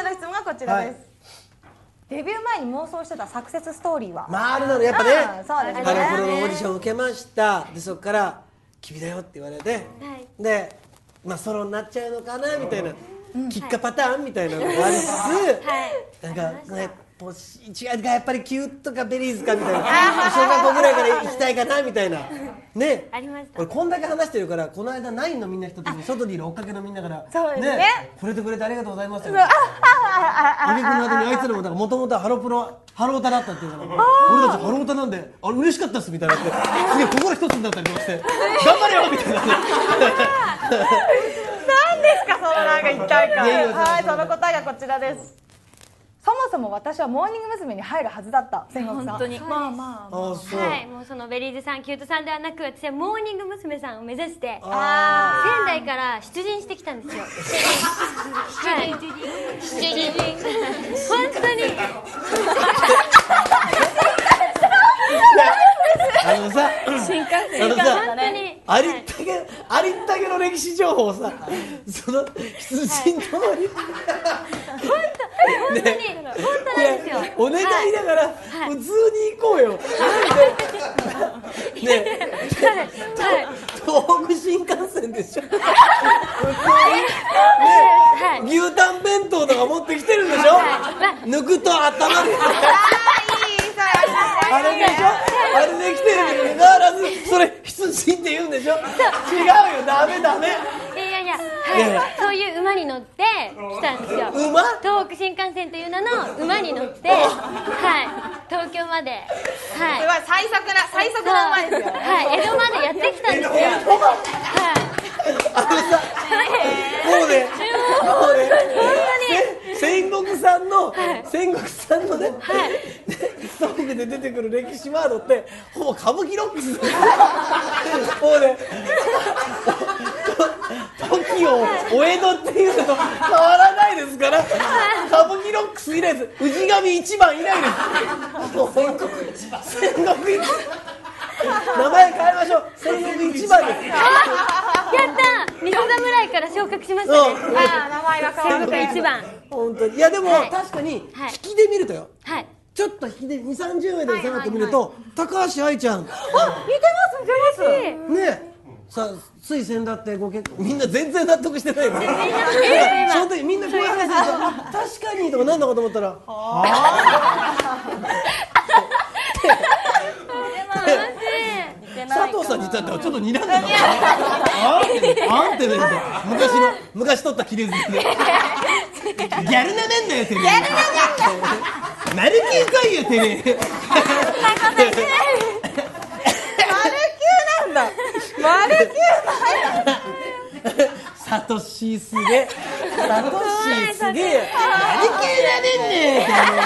の質問がこちらです。デビュー前に妄想してたサクセスストーリーは？ まああるだろう、やっぱね。 そうですね。 ハロプロのオーディションを受けました。でそこから君だよって言われて、でまあソロになっちゃうのかなみたいな、キッカパターンみたいなのがありつつ、なんかね、ポシ違うがやっぱりキューとかベリーズかみたいな、小学校ぐらいから行きたいかなみたいなね。 ありました。 俺こんだけ話してるから、この間ナインのみんな人と外にいる追っかけのみんなからね、 触れてくれてありがとうございますよ。指君の後にあいつらももともとハロプロハロータだったっていうから、俺たちハロータなんで嬉しかったっすみたいなって、すげえ心一つになったりとかして頑張れよみたいな。 何ですかそのなんか一体感。はい、その答えがこちらです。そもそも私はモーニング娘。に入るはずだった。千石さん。 本当に。 まあまあ。 はい、もうそのベリーズさん、キュートさんではなく、私はモーニング娘。さんを目指して、仙台から出陣してきたんですよ。出陣。本当に。 新幹線ありったけの歴史情報をさ、その出陣ともに本当なんですよ。 お願いだから普通に行こうよ。ね、東北新幹線でしょ。牛タン弁当とか持ってきてるんでしょ。抜くと温まる。あれでしょ、あれで来てるにもかかわらずそれ出陣って言うんでしょ。違うよ、ダメ。 いや、そういう馬に乗って来たんですよ。 馬？ 東北新幹線という名の馬に乗って、東京まで、 すごい最速な馬ですよ。 江戸までやってきたんですよ。 もうね、戦国さんのね、ストーリーで出てくる歴史ワードってほぼ歌舞伎ロックス。もうね、時をお江戸っていうのと変わらないですから、歌舞伎ロックス以来です。氏神一番以来です。もう戦国一番。名前変えましょう。戦国一番です。 やったー、味噌侍から昇格しましたね。 名前が変わる。 戦国一番。 本当に。いやでも確かに引きで見るとよ。ちょっと引きで2、30円で下がってみると、高橋愛ちゃん。 似てますね。さあつい先だってご結婚、みんな全然納得してないの。その時みんなこういう話すると確かにとかなんだかと思ったら、佐藤さんに言ったらちょっと睨んでた。あんってね、昔撮った切れずで、ギャルなめんだよてめえ。マルキュー来いよてめえ。 マルキューサトシすげえ。サトシすげえ。マルキューなめんね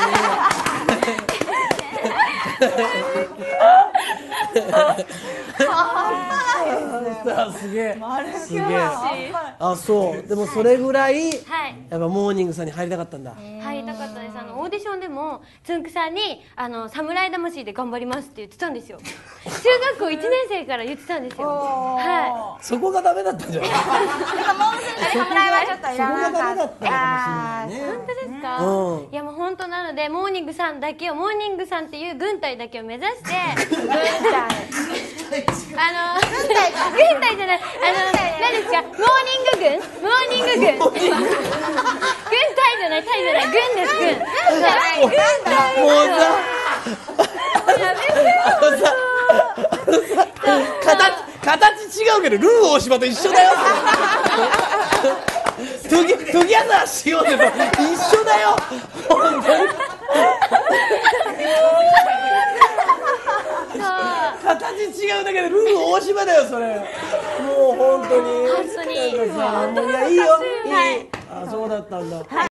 すげえ。すげえ。あ、そう。でもそれぐらいやっぱモーニングさんに入りたかったんだ。 入りたかったです。オーディションでもつんくさんに侍魂で頑張りますって言ってたんですよ。中学校1年生から言ってたんですよ。 そこがダメだったんじゃない。 侍はちょっといらなかった。 そこがダメだったかもしれないね。 本当ですか？いやもう本当なのでモーニングさんっていう軍隊だけを目指して軍隊じゃない、何ですか、モーニング軍軍隊じゃない、隊じゃない、軍です、軍隊。 もうさ、形違うけどルー大柴と一緒だよ。トゥギャザーしようでも一緒だよ本当に。形違うだけでルー大柴だよそれ。もう本当に。 本当に。 いやいいよ、いい。あ、そうだったんだ。